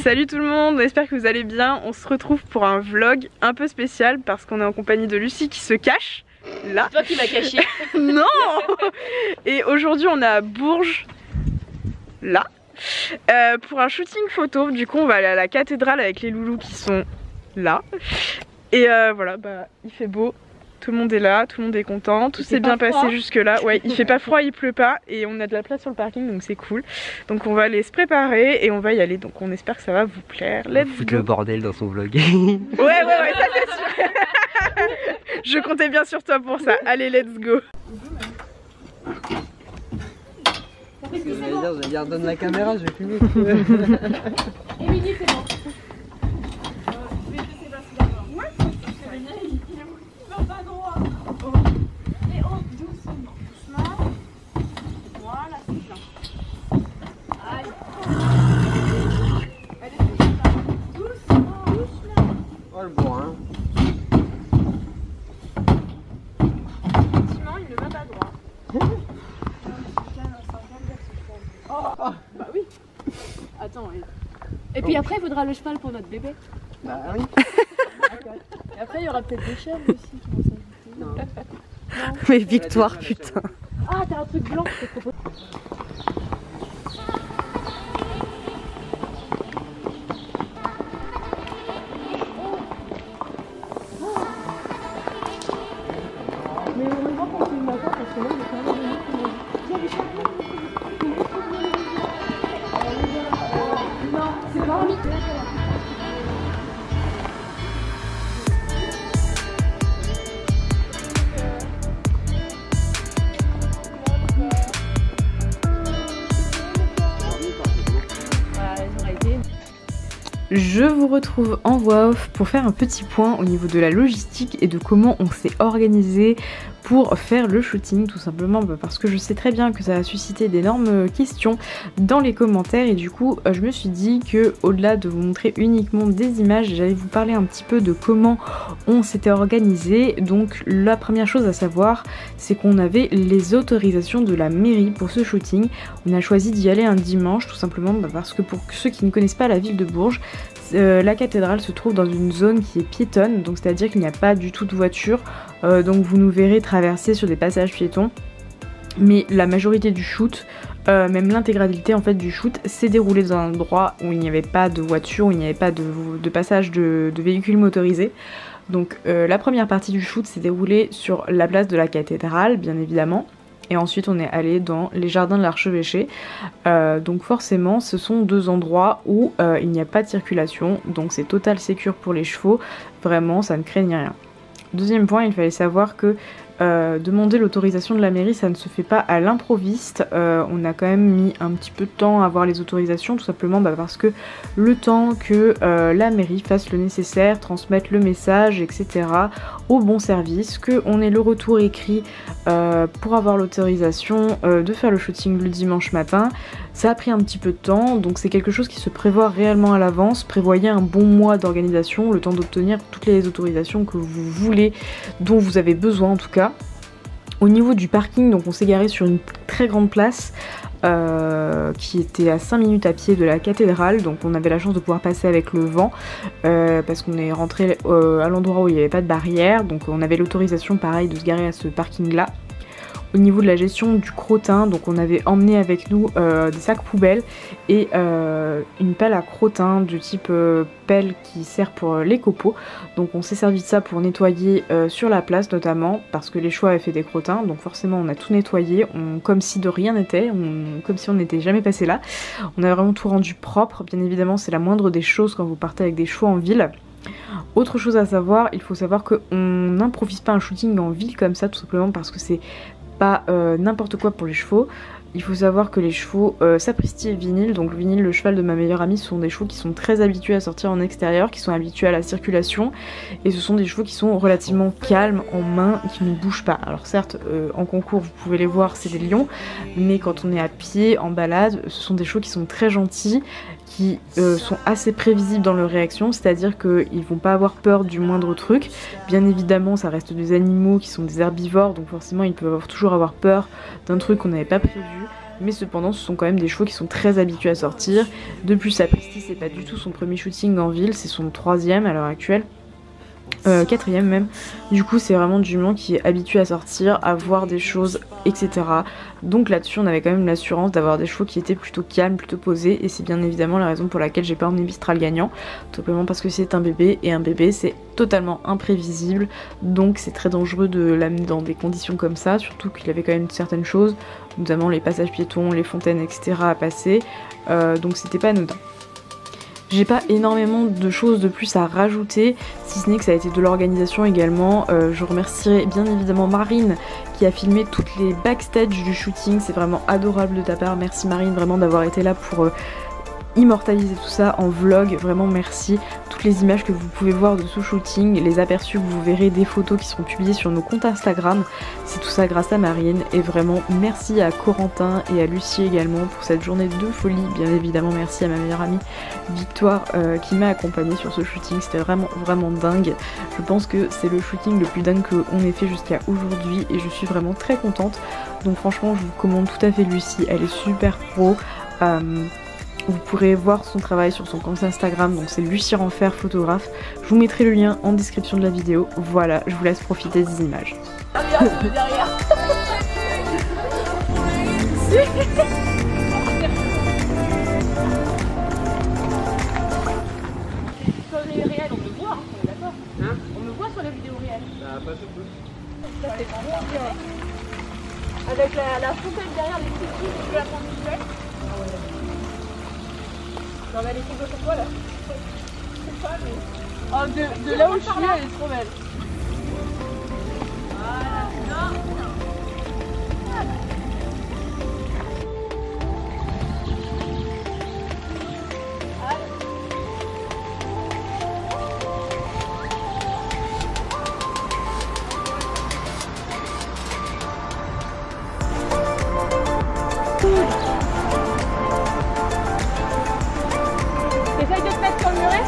Salut tout le monde, j'espère que vous allez bien. On se retrouve pour un vlog un peu spécial parce qu'on est en compagnie de Lucie qui se cache là. C'est toi qui m'as caché. Non. Et aujourd'hui on est à Bourges, là, pour un shooting photo. Du coup on va aller à la cathédrale avec les loulous qui sont là. Et voilà, bah il fait beau. Tout le monde est là, tout le monde est content, tout s'est bien passé jusque là. Ouais, il fait pas froid, il pleut pas et on a de la place sur le parking donc c'est cool. Donc on va aller se préparer et on va y aller. Donc on espère que ça va vous plaire. Let's go. Foutre le bordel dans son vlog. Ouais, ça c'est sûr. Je comptais bien sur toi pour ça. Allez, let's go. J'allais dire donne la caméra, je vais filmer. Émilie, c'est bon. Oh le bourrin. Effectivement, il ne va pas droit. Bah oui. Attends. Et puis après, il faudra le cheval pour notre bébé. Bah oui. Et après, il y aura peut-être des chèvres aussi qui vont s'ajouter. Non. Mais Victoire, putain. Ah, t'as un truc blanc, je te propose. Mais on va voir quand c'est le matin parce que là, il y a quand même des gens qui m'ont dit il y a des chevaux. Non, c'est pas un mythe. Je vous retrouve en voix off pour faire un petit point au niveau de la logistique et de comment on s'est organisé pour faire le shooting, tout simplement parce que je sais très bien que ça a suscité d'énormes questions dans les commentaires et du coup je me suis dit que au-delà de vous montrer uniquement des images, j'allais vous parler un petit peu de comment on s'était organisé. Donc la première chose à savoir, c'est qu'on avait les autorisations de la mairie pour ce shooting. On a choisi d'y aller un dimanche tout simplement parce que pour ceux qui ne connaissent pas la ville de Bourges, la cathédrale se trouve dans une zone qui est piétonne, donc c'est à dire qu'il n'y a pas du tout de voiture, donc vous nous verrez traverser sur des passages piétons, mais la majorité du shoot, même l'intégralité en fait du shoot, s'est déroulée dans un endroit où il n'y avait pas de voiture, où il n'y avait pas de passage de véhicules motorisés. Donc la première partie du shoot s'est déroulée sur la place de la cathédrale, bien évidemment. Et ensuite on est allé dans les jardins de l'archevêché, donc forcément ce sont deux endroits où il n'y a pas de circulation, donc c'est total sécure pour les chevaux, vraiment ça ne craigne rien. Deuxième point, il fallait savoir que demander l'autorisation de la mairie, ça ne se fait pas à l'improviste. On a quand même mis un petit peu de temps à avoir les autorisations, tout simplement parce que le temps que la mairie fasse le nécessaire, transmette le message, etc. au bon service, qu'on ait le retour écrit pour avoir l'autorisation de faire le shooting le dimanche matin. Ça a pris un petit peu de temps, donc c'est quelque chose qui se prévoit réellement à l'avance. Prévoyez un bon mois d'organisation, le temps d'obtenir toutes les autorisations que vous voulez, dont vous avez besoin en tout cas. Au niveau du parking, donc on s'est garé sur une très grande place qui était à 5 minutes à pied de la cathédrale, donc on avait la chance de pouvoir passer avec le vent parce qu'on est rentré à l'endroit où il n'y avait pas de barrière, donc on avait l'autorisation pareil de se garer à ce parking là. Au niveau de la gestion du crottin, donc on avait emmené avec nous des sacs poubelles et une pelle à crottin du type pelle qui sert pour les copeaux. Donc on s'est servi de ça pour nettoyer sur la place notamment parce que les chevaux avaient fait des crottins, donc forcément on a tout nettoyé, comme si de rien n'était, comme si on n'était jamais passé là. On a vraiment tout rendu propre, bien évidemment c'est la moindre des choses quand vous partez avec des chevaux en ville. Autre chose à savoir, il faut savoir qu'on n'improvise pas un shooting en ville comme ça tout simplement parce que c'est pas n'importe quoi pour les chevaux. Il faut savoir que les chevaux Sapristi et Vinyle, donc Vinyle, le cheval de ma meilleure amie, ce sont des chevaux qui sont très habitués à sortir en extérieur, qui sont habitués à la circulation, et ce sont des chevaux qui sont relativement calmes en main, qui ne bougent pas. Alors certes, en concours vous pouvez les voir, c'est des lions, mais quand on est à pied, en balade, ce sont des chevaux qui sont très gentils, qui sont assez prévisibles dans leurs réactions, c'est-à-dire qu'ils vont pas avoir peur du moindre truc. Bien évidemment, ça reste des animaux qui sont des herbivores, donc forcément ils peuvent toujours avoir peur d'un truc qu'on n'avait pas prévu. mais cependant ce sont quand même des chevaux qui sont très habitués à sortir. De plus Sapristi c'est pas du tout son premier shooting en ville, c'est son 3e à l'heure actuelle. 4e même. Du coup c'est vraiment du jument qui est habitué à sortir, à voir des choses, etc. Donc là-dessus on avait quand même l'assurance d'avoir des chevaux qui étaient plutôt calmes, plutôt posés, et c'est bien évidemment la raison pour laquelle j'ai pas emmené Mistral gagnant, tout simplement parce que c'est un bébé, et un bébé c'est totalement imprévisible, donc c'est très dangereux de l'amener dans des conditions comme ça, surtout qu'il avait quand même certaines choses, notamment les passages piétons, les fontaines, etc. à passer, donc c'était pas anodin. J'ai pas énormément de choses de plus à rajouter, si ce n'est que ça a été de l'organisation également. Je remercierai bien évidemment Marine qui a filmé toutes les backstage du shooting, c'est vraiment adorable de ta part. Merci Marine vraiment d'avoir été là pour immortaliser tout ça en vlog, vraiment merci. Toutes les images que vous pouvez voir de ce shooting, les aperçus que vous verrez des photos qui seront publiées sur nos comptes Instagram, c'est tout ça grâce à Marine, et vraiment merci à Corentin et à Lucie également pour cette journée de folie. Bien évidemment merci à ma meilleure amie Victoire qui m'a accompagnée sur ce shooting, c'était vraiment dingue. Je pense que c'est le shooting le plus dingue qu'on ait fait jusqu'à aujourd'hui et je suis vraiment très contente, donc franchement je vous commande tout à fait Lucie, elle est super pro. Vous pourrez voir son travail sur son compte Instagram, donc c'est Lucie Renfer photographe. Je vous mettrai le lien en description de la vidéo. Voilà, je vous laisse profiter des images. Derrière. Sur les réels, on me voit, on est d'accord. Hein? On me voit sur les vidéos réelles. Bah, pas surtout. Ça c'est vraiment bien. Avec la fontaine derrière les petits trucs de la prendre visuelle. Non mais elle est trop sur toi là. Je sais pas mais... Oh de là où je suis elle est trop belle. Voilà, non. Essaye de te mettre sur le muret.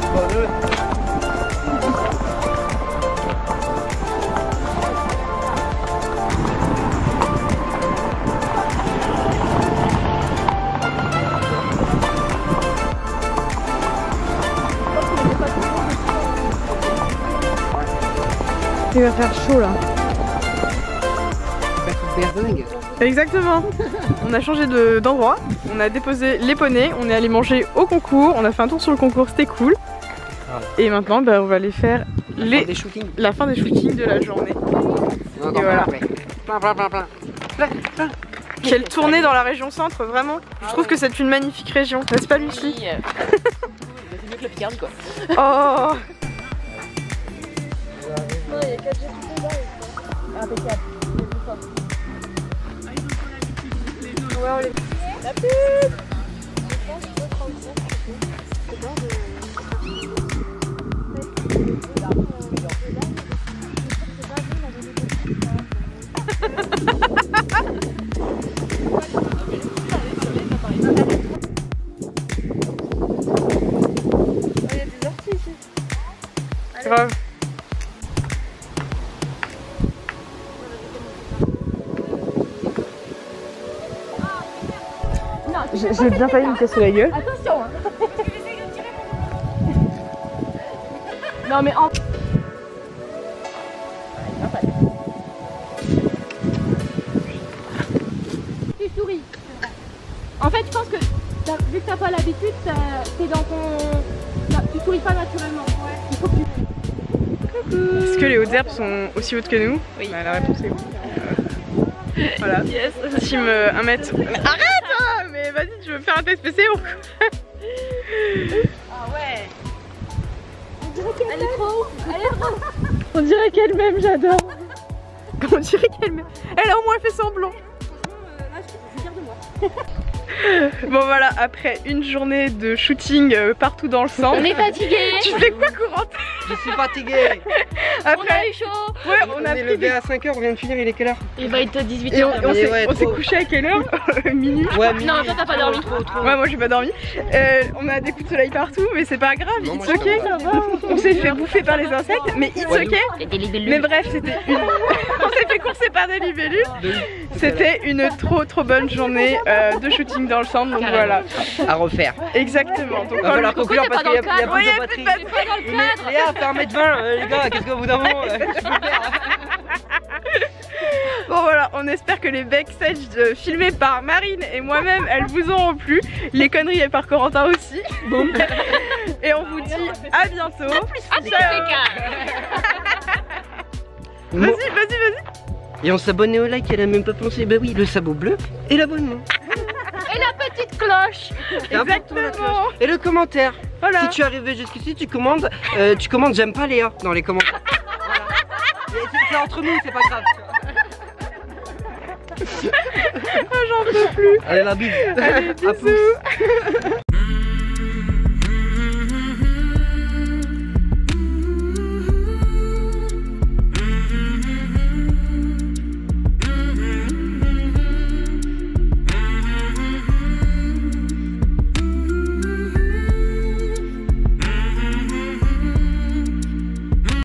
Il va faire chaud là. Exactement. On a changé d'endroit, on a déposé les poneys, on est allé manger au concours, on a fait un tour sur le concours, c'était cool. Et maintenant bah, on va aller faire la fin des shootings de la journée. Et voilà. Quelle tournée dans la région centre, vraiment. Je trouve que c'est une magnifique région, n'est-ce pas Lucie? C'est mieux que la Picardie quoi. Oh. Non, il y a 4 G tout dedans. Impeccable. Ouais, on les... La pub. Je pense qu'il faut prendre ça. C'est bon de... Il y a des orties ici. Grave. J'ai bien failli me casser la gueule. Attention hein. Non mais en... Tu souris. En fait je pense que vu que t'as pas l'habitude, t'es dans ton... Tu souris pas naturellement. Ouais. Il faut que tu... Est-ce que les hautes herbes sont aussi hautes que nous? Oui. Bah, la réponse est oui. Voilà. Yes. Team 1 mètre. Arrête hein. Mais vas-y, tu veux me faire un test PC ou quoi? Ah ouais. Elle est trop haute. Elle est trop haute. On dirait qu'elle m'aime, j'adore. On dirait qu'elle m'aime. Elle a au moins fait semblant. Là, je suis fière de moi. Bon voilà, après une journée de shooting partout dans le centre. On est fatigué. Tu fais quoi Corentin? Je suis fatigué. Après, on a eu chaud. Ouais, on a est levé à 5h, on vient de finir, il est quelle heure? Il va être 18h. Et on s'est couché à quelle heure? Minuit. Ouais, non, toi t'as pas dormi. Ouais, moi j'ai pas dormi. On a des coups de soleil partout, mais c'est pas grave, Non, it's moi, ok. On s'est fait bouffer par les insectes, mais it's ok. Mais bref, c'était une... On s'est fait courser par des libellules. C'était une trop bonne journée. journée de shooting dans le centre, donc voilà. À refaire. Exactement. Donc Va falloir conclure parce qu'il y a plus Ouais, de batterie. Mais Léa, fait 1m20, les gars, qu'est-ce qu'au bout d'un moment, je peux faire. Bon voilà, on espère que les backstage filmés par Marine et moi-même, elles vous auront plu. Les conneries par Corentin aussi. Bon. Et on vous dit à bientôt. Ciao. Vas-y. Et on s'abonne au like, elle a même pas pensé. Bah oui, le sabot bleu et l'abonnement. Et la petite cloche. Exactement. Et le commentaire. Voilà. Si tu es arrivé jusqu'ici, tu commandes j'aime pas Léa dans les commentaires. Voilà. C'est entre nous, c'est pas grave. J'en peux plus. Allez, la bise. Allez, À plus. bisous.